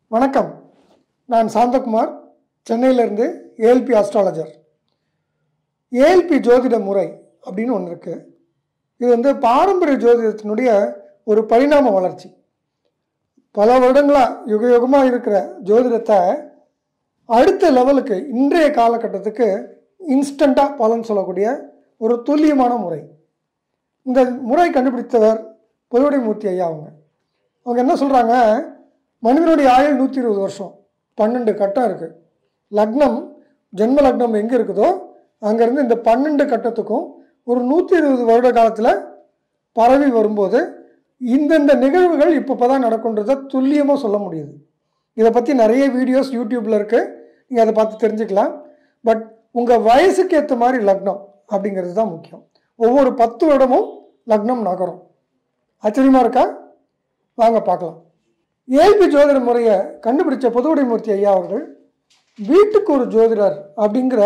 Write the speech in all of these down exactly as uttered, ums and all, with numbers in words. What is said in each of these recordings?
வணக்கம். நான் சாந்தகுமார், சென்னையிலிருந்து A L P Astrologer. A L P ஜோதிட முறை அப்படின்னு ஒன்று இருக்குது. இது வந்து பாரம்பரிய ஜோதிடத்தினுடைய ஒரு பரிணாம வளர்ச்சி. பல வருடங்களாக யுக யுகமாக இருக்கிற ஜோதிடத்தை அடுத்த லெவலுக்கு இன்றைய காலகட்டத்துக்கு இன்ஸ்டண்ட்டாக பலன் சொல்லக்கூடிய ஒரு துல்லியமான முறை. இந்த முறை கண்டுபிடித்தவர் பொதுவுடைமூர்த்தி ஐயா. அவங்க அவங்க என்ன சொல்கிறாங்க, மனிதனுடைய ஆயுள் நூற்றி இருபது வருஷம், பன்னெண்டு கட்டம் இருக்குது. லக்னம், ஜென்ம லக்னம் எங்கே இருக்குதோ அங்கேருந்து இந்த பன்னெண்டு கட்டத்துக்கும் ஒரு நூற்றி இருபது வருட காலத்தில் பரவி வரும்போது இந்தந்த நிகழ்வுகள் இப்போ தான் நடக்குன்றதை துல்லியமாக சொல்ல முடியுது. இதை பற்றி நிறைய வீடியோஸ் யூடியூப்பில் இருக்குது, நீங்கள் அதை பார்த்து தெரிஞ்சுக்கலாம். பட் உங்கள் வயசுக்கு ஏற்ற மாதிரி லக்னம் அப்படிங்கிறது தான் முக்கியம். ஒவ்வொரு பத்து வருடமும் லக்னம் நகரும். ஆச்சரியமாக இருக்கா? வாங்க பார்க்கலாம். A L P ஜோதிட முறையை கண்டுபிடிச்ச பொதுவுடைமூர்த்தி ஐயா அவர்கள் வீட்டுக்கு ஒரு ஜோதிடர் அப்படிங்கிற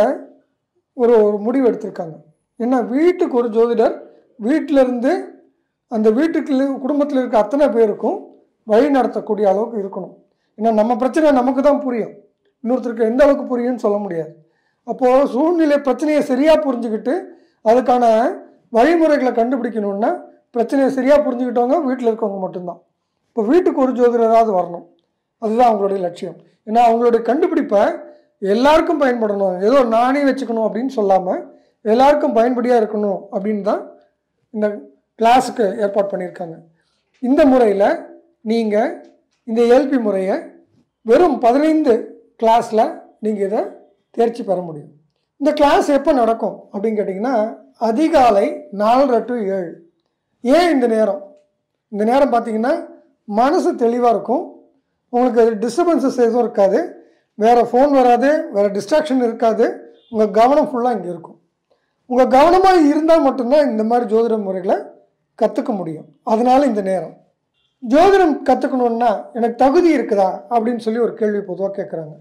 ஒரு ஒரு முடிவு எடுத்திருக்காங்க. ஏன்னா வீட்டுக்கு ஒரு ஜோதிடர் வீட்டிலேருந்து அந்த வீட்டுக்கு குடும்பத்தில் இருக்க அத்தனை பேருக்கும் வழி நடத்தக்கூடிய அளவுக்கு இருக்கணும். ஏன்னா நம்ம பிரச்சனை நமக்கு தான் புரியும், இன்னொருத்தருக்கு எந்த அளவுக்கு புரியும்னு சொல்ல முடியாது. அப்போது சூழ்நிலை பிரச்சனையை சரியாக புரிஞ்சுக்கிட்டு அதுக்கான வழிமுறைகளை கண்டுபிடிக்கணுன்னா பிரச்சனையை சரியாக புரிஞ்சுக்கிட்டவங்க வீட்டில் இருக்கவங்க மட்டும்தான். இப்போ வீட்டுக்கு ஒரு ஜோதிடராவது வரணும், அதுதான் அவங்களுடைய லட்சியம். ஏன்னா அவங்களுடைய கண்டுபிடிப்பை எல்லாருக்கும் பயன்படணும், ஏதோ நானே வச்சுக்கணும் அப்படின்னு சொல்லாமல் எல்லாருக்கும் பயன்படியாக இருக்கணும் அப்படின்னு தான் இந்த கிளாஸுக்கு ஏற்பாடு பண்ணியிருக்காங்க. இந்த முறையில் நீங்கள் இந்த A L P முறையை வெறும் பதினைந்து கிளாஸில் நீங்கள் இதை தேர்ச்சி பெற முடியும். இந்த கிளாஸ் எப்போ நடக்கும் அப்படின்னு கேட்டிங்கன்னா அதிகாலை நாலரை டு ஏழு. ஏன் இந்த நேரம்? இந்த நேரம் பார்த்திங்கன்னா மனசு தெளிவாக இருக்கும், உங்களுக்கு டிஸ்டர்பன்ஸஸ் எதுவும் இருக்காது, வேறு ஃபோன் வராது, வேறு டிஸ்ட்ராக்ஷன் இருக்காது, உங்கள் கவனம் ஃபுல்லாக இங்கே இருக்கும். உங்கள் கவனமாக இருந்தால் மட்டும்தான் இந்த மாதிரி ஜோதிட முறைகளை கற்றுக்க முடியும். அதனால் இந்த நேரம் ஜோதிடம் கற்றுக்கணுன்னா எனக்கு தகுதி இருக்குதா அப்படின்னு சொல்லி ஒரு கேள்வி பொதுவாக கேட்குறாங்க.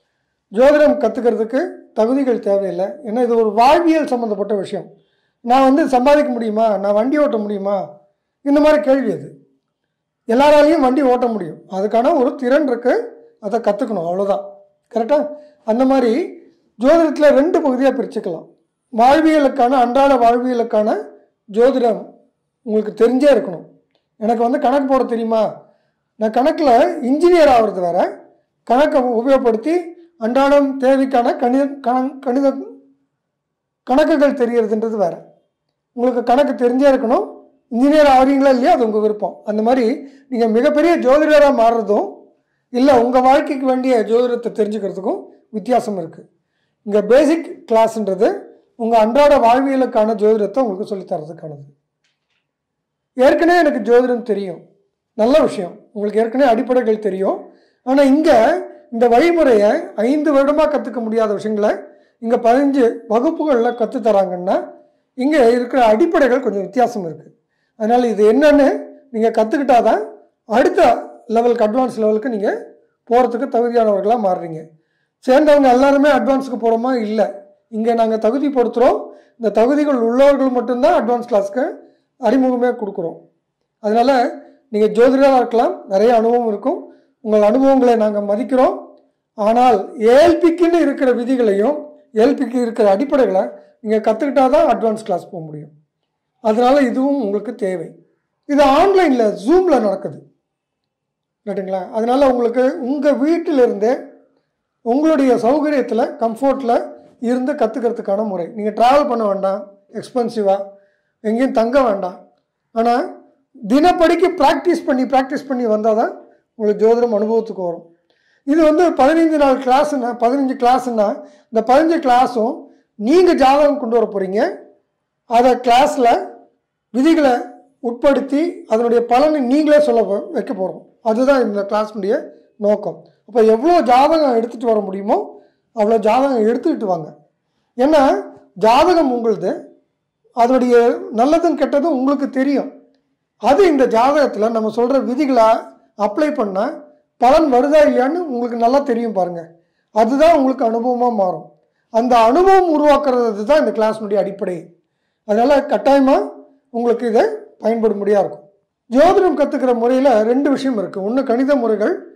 ஜோதிடம் கற்றுக்கிறதுக்கு தகுதிகள் தேவையில்லை, ஏன்னா இது ஒரு வாழ்வியல் சம்மந்தப்பட்ட விஷயம். நான் வந்து சம்பாதிக்க முடியுமா, நான் வண்டி ஓட்ட முடியுமா, இந்த மாதிரி கேள்வி அது. எல்லாராலையும் வண்டி ஓட்ட முடியும், அதுக்கான ஒரு திறன் இருக்குது, அதை கற்றுக்கணும், அவ்வளோதான். கரெக்டாக? அந்த மாதிரி ஜோதிடத்தில் ரெண்டு பகுதியாக பிரிச்சுக்கலாம். வாழ்வியலுக்கான அன்றாட வாழ்வியலுக்கான ஜோதிடம் உங்களுக்கு தெரிஞ்சே இருக்கணும். எனக்கு வந்து கணக்கு போட தெரியுமா, நான் கணக்கில் இன்ஜினியர் ஆகிறது வேறு, கணக்கை உபயோகப்படுத்தி அன்றாடம் தேவைக்கான கணித கண கணித கணக்குகள் தெரியறதுன்றது வேறு. உங்களுக்கு கணக்கு தெரிஞ்சே இருக்கணும். இன்ஜினியர் ஆகிறீங்களா இல்லையா அது உங்கள் விருப்பம். அந்த மாதிரி நீங்கள் மிகப்பெரிய ஜோதிடராக மாறுறதும் இல்லை உங்கள் வாழ்க்கைக்கு வேண்டிய ஜோதிடத்தை தெரிஞ்சுக்கிறதுக்கும் வித்தியாசம் இருக்குது. இங்கே பேசிக் கிளாஸ்ன்றது உங்கள் அன்றாட வாழ்வியலுக்கான ஜோதிடத்தை உங்களுக்கு சொல்லித்தரதுக்கானது. ஏற்கனவே எனக்கு ஜோதிடம் தெரியும், நல்ல விஷயம், உங்களுக்கு ஏற்கனவே அடிப்படைகள் தெரியும். ஆனால் இங்கே இந்த வழிமுறையை ஐந்து வருடமாக கற்றுக்க முடியாத விஷயங்களை இங்கே பதினஞ்சு வகுப்புகளில் கற்றுத்தராங்கன்னா இங்கே இருக்கிற அடிப்படைகள் கொஞ்சம் வித்தியாசம் இருக்குது. அதனால் இது என்னன்னு நீங்கள் கற்றுக்கிட்டால் தான் அடுத்த லெவலுக்கு, அட்வான்ஸ் லெவலுக்கு நீங்கள் போகிறதுக்கு தகுதியானவர்களாக மாறுறீங்க. சேர்ந்தவங்க எல்லாருமே அட்வான்ஸுக்கு போகிறோமா? இல்லை, இங்கே நாங்கள் தகுதிப்படுத்துகிறோம். இந்த தகுதிகள் உள்ளவர்கள் மட்டும்தான் அட்வான்ஸ் கிளாஸ்க்கு அறிமுகமே கொடுக்குறோம். அதனால் நீங்கள் ஜோதிடராக இருக்கலாம், நிறைய அனுபவம் இருக்கும், உங்கள் அனுபவங்களை நாங்கள் மதிக்கிறோம். ஆனால் A L Pக்குன்னு இருக்கிற விதிகளையும் A L Pக்கு இருக்கிற அடிப்படைகளை நீங்கள் கற்றுக்கிட்டால் தான் அட்வான்ஸ் கிளாஸ் போக முடியும். அதனால் இதுவும் உங்களுக்கு தேவை. இது ஆன்லைனில் ஜூமில் நடக்குது, ரைட்டுங்களா? அதனால் உங்களுக்கு உங்கள் வீட்டிலிருந்தே உங்களுடைய சௌகரியத்தில் கம்ஃபர்ட்டில் இருந்து கற்றுக்கிறதுக்கான முறை. நீங்கள் ட்ராவல் பண்ண வேண்டாம், எக்ஸ்பென்சிவாக எங்கேயும் தங்க வேண்டாம். ஆனால் தினப்படிக்கு ப்ராக்டிஸ் பண்ணி ப்ராக்டிஸ் பண்ணி வந்தால் தான் உங்களுக்கு ஜோதிடம் அனுபவத்துக்கு வரும். இது வந்து பதினைந்து நாள் கிளாஸுன்னா பதினஞ்சு கிளாஸுன்னா இந்த பதினஞ்சு கிளாஸும் நீங்கள் ஜாதகம் கொண்டு வர போகிறீங்க. அதை கிளாஸில் விதிகளை உட்படுத்தி அதனுடைய பலனை நீங்களே சொல்ல வைக்க போகிறோம். அதுதான் இந்த கிளாஸுடைய நோக்கம். அப்போ எவ்வளோ ஜாதகம் எடுத்துகிட்டு வர முடியுமோ அவ்வளோ ஜாதகம் எடுத்துக்கிட்டு வாங்க. ஏன்னா ஜாதகம் உங்களுது, அதனுடைய நல்லதும் கெட்டதும் உங்களுக்கு தெரியும். அது இந்த ஜாதகத்தில் நம்ம சொல்கிற விதிகளை அப்ளை பண்ணால் பலன் வருதா இல்லையான்னு உங்களுக்கு நல்லா தெரியும் பாருங்கள். அதுதான் உங்களுக்கு அனுபவமாக மாறும். அந்த அனுபவம் உருவாக்குறது தான் இந்த கிளாஸுடைய அடிப்படை. அதனால் கட்டாயமாக உங்களுக்கு இதை பயன்படும்படியாக இருக்கும். ஜோதிடம் கற்றுக்கிற முறையில் ரெண்டு விஷயம் இருக்குது. ஒன்று கணித முறைகள்,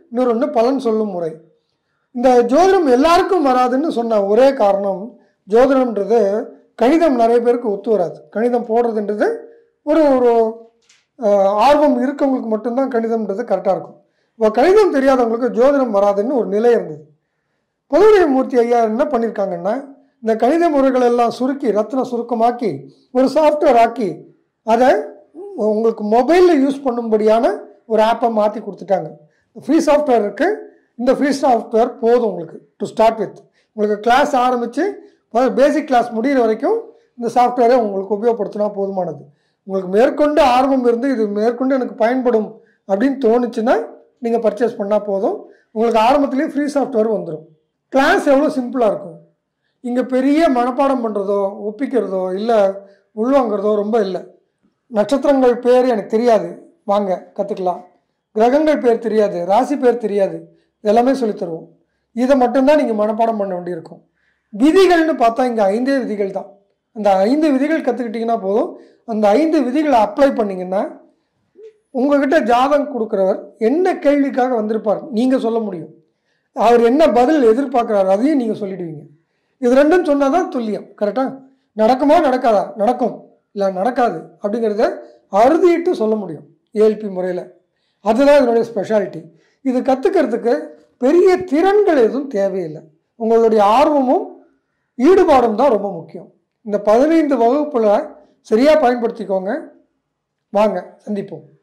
இன்னொரு ஒன்று பலன் சொல்லும் முறை. இந்த ஜோதிடம் எல்லாருக்கும் வராதுன்னு சொன்ன ஒரே காரணம், ஜோதிடம்ன்றது கணிதம் நிறைய பேருக்கு ஒத்து வராது. கணிதம் போடுறதுன்றது ஒரு ஒரு ஆர்வம் இருக்கவங்களுக்கு மட்டும்தான் கணிதம்ன்றது கரெக்டாக இருக்கும். இப்போ கணிதம் தெரியாதவங்களுக்கு ஜோதிடம் வராதுன்னு ஒரு நிலை இருந்தது. பொதுவுடைமூர்த்தி ஐயா என்ன பண்ணியிருக்காங்கன்னா, இந்த கணித முறைகள் எல்லாம் சுருக்கி ரத்ன சுருக்கமாக்கி ஒரு சாஃப்ட்வேர் ஆக்கி அதை உங்களுக்கு மொபைலில் யூஸ் பண்ணும்படியான ஒரு ஆப்பை மாற்றி கொடுத்துட்டாங்க. ஃப்ரீ சாஃப்ட்வேர் இருக்குது. இந்த ஃப்ரீ சாஃப்ட்வேர் போதும் உங்களுக்கு டு ஸ்டார்ட் வித். உங்களுக்கு கிளாஸ் ஆரம்பித்து பேசிக் கிளாஸ் முடிகிற வரைக்கும் இந்த சாஃப்ட்வேரை உங்களுக்கு உபயோகப்படுத்தினா போதுமானது. உங்களுக்கு மேற்கொண்டு ஆர்வம் இருந்து இது மேற்கொண்டு எனக்கு பயன்படும் அப்படின்னு தோணுச்சுன்னா நீங்கள் பர்ச்சேஸ் பண்ணால் போதும். உங்களுக்கு ஆரம்பத்துலேயே ஃப்ரீ சாஃப்ட்வேர் வந்துடும். கிளாஸ் எவ்வளோ சிம்பிளாக இருக்கும். இங்கே பெரிய மனப்பாடம் பண்ணுறதோ ஒப்பிக்கிறதோ இல்லை உள்வாங்கிறதோ ரொம்ப இல்லை. நட்சத்திரங்கள் பேர் எனக்கு தெரியாது, வாங்க கற்றுக்கலாம். கிரகங்கள் பேர் தெரியாது, ராசி பேர் தெரியாது, எல்லாமே சொல்லித்தருவோம். இதை மட்டும்தான் நீங்கள் மனப்பாடம் பண்ண வேண்டியிருக்கும். விதிகள்னு பார்த்தா இங்கே ஐந்தே விதிகள் தான். அந்த ஐந்து விதிகள் கற்றுக்கிட்டிங்கன்னா போதும். அந்த ஐந்து விதிகளை அப்ளை பண்ணிங்கன்னா உங்ககிட்ட ஜாதகம் கொடுக்குறவர் என்ன கேள்விக்காக வந்திருப்பார் நீங்கள் சொல்ல முடியும். அவர் என்ன பதில் எதிர்பார்க்குறாரு அதையும் நீங்கள் சொல்லிடுவீங்க. இது ரெண்டும் சொன்னால் தான் துல்லியம். கரெக்டாக நடக்குமா நடக்காதா, நடக்கும் இல்லை நடக்காது அப்படிங்கிறத அறுதிட்டு சொல்ல முடியும் ஏஎல்பி முறையில். அதுதான் இதனுடைய ஸ்பெஷாலிட்டி. இது கற்றுக்கிறதுக்கு பெரிய திறன்கள் எதுவும் தேவையில்லை. உங்களுடைய ஆர்வமும் ஈடுபாடும் தான் ரொம்ப முக்கியம். இந்த பதினைந்து வகுப்பில் சரியாக பயன்படுத்திக்கோங்க. வாங்க சந்திப்போம்.